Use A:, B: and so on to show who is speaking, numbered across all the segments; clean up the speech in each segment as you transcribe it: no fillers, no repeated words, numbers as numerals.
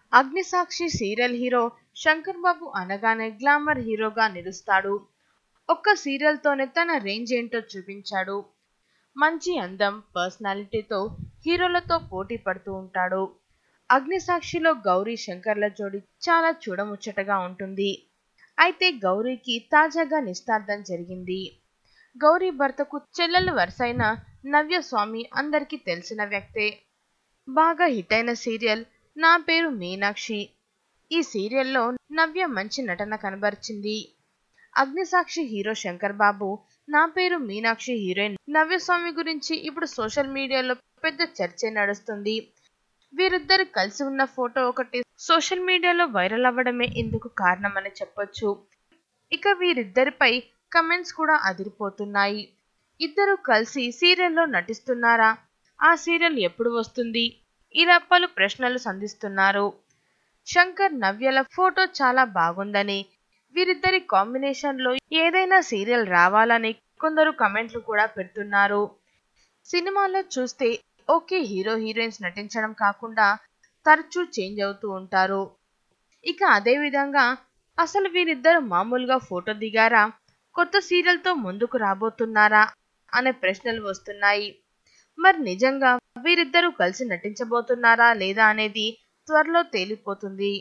A: Agnisakshi serial hero Shankar Babu అనగానే glamour హీరోగా నిలుస్తాడు. ఒక్క సీరియల్ తోనే తన రేంజ్ ఏంటో చూపించాడు. మంచి అందం, పర్సనాలిటీతో హీరోలతో పోటీ పడుతూ ఉంటాడు. అగ్నిసాక్షిలో గౌరీ శంకర్ల జోడి చాలా చూడముచ్చటగా ఉంటుంది. అయితే గౌరీకి తాజాగా నిశ్చితార్థం జరిగింది. గౌరీ భర్తకు చెల్లెలు వరుసైన నవ్య స్వామి అందరికీ తెలిసిన వ్యక్తే. బాగా హిట్ అయిన సీరియల్ నా పేరు మీనాక్షి. ఈ సీరియల్లో నవ్య మంచి నటన కనబరిచింది. అగ్నిసాక్షి హీరో శంకర్ బాబు, నా పేరు మీనాక్షి హీరోయిన్ నవ్యస్వామి గురించి ఇప్పుడు సోషల్ మీడియాలో పెద్ద చర్చ నడుస్తుంది. వీరిద్దరు కలిసి ఉన్న ఫోటో ఒకటి సోషల్ మీడియాలో వైరల్ అవ్వడమే ఇందుకు కారణమని చెప్పొచ్చు. ఇక వీరిద్దరిపై కమెంట్స్ కూడా అదిరిపోతున్నాయి. ఇద్దరు కలిసి సీరియల్లో నటిస్తున్నారా? ఆ సీరియల్ ఎప్పుడు వస్తుంది? ఇలా పలు ప్రశ్నలు సంధిస్తున్నారు. శంకర్ నవ్యల ఫోటో చాలా బాగుందని, వీరిద్దరి కాంబినేషన్ లో ఏదైనా సీరియల్ రావాలని కొందరు కమెంట్లు కూడా పెడుతున్నారు. సినిమాలో చూస్తే ఓకే హీరో హీరోయిన్స్ నటించడం కాకుండా తరచూ చేంజ్ అవుతూ ఉంటారు. ఇక అదే విధంగా అసలు వీరిద్దరు మామూలుగా ఫోటో దిగారా, కొత్త సీరియల్ తో ముందుకు రాబోతున్నారా అనే ప్రశ్నలు వస్తున్నాయి. మరి నిజంగా వీరిద్దరూ కలిసి నటించబోతున్నారా లేదా అనేది త్వరలో తేలిపోతుంది.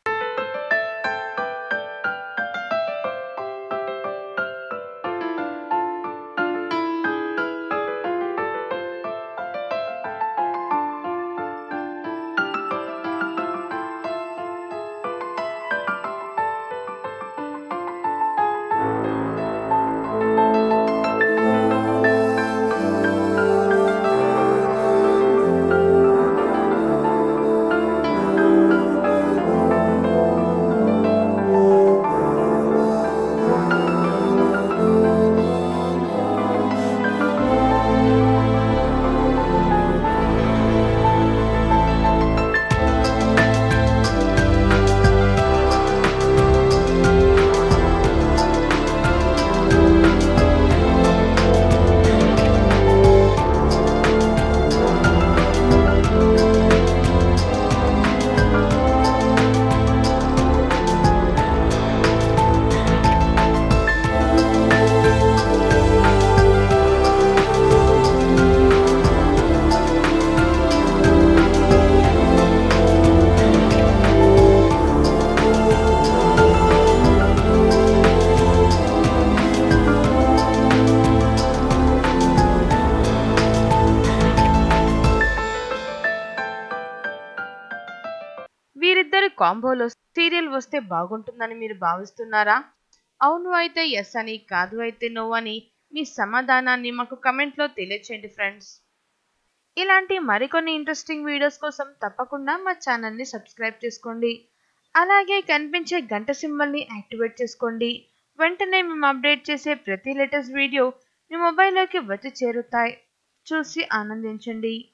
A: వీరిద్దరి కాంబోలో సీరియల్ వస్తే బాగుంటుందని మీరు భావిస్తున్నారా? అవును అయితే ఎస్ అని, కాదు అయితే నో అని మీ సమాధానాన్ని మాకు కమెంట్లో తెలియచేయండి ఫ్రెండ్స్. ఇలాంటి మరికొన్ని ఇంట్రెస్టింగ్ వీడియోస్ కోసం తప్పకుండా మా ఛానల్ని సబ్స్క్రైబ్ చేసుకోండి. అలాగే కనిపించే గంట సింబల్ని యాక్టివేట్ చేసుకోండి. వెంటనే మేము అప్డేట్ చేసే ప్రతి లేటెస్ట్ వీడియో మీ మొబైల్లోకి వచ్చి చేరుతాయి. చూసి ఆనందించండి.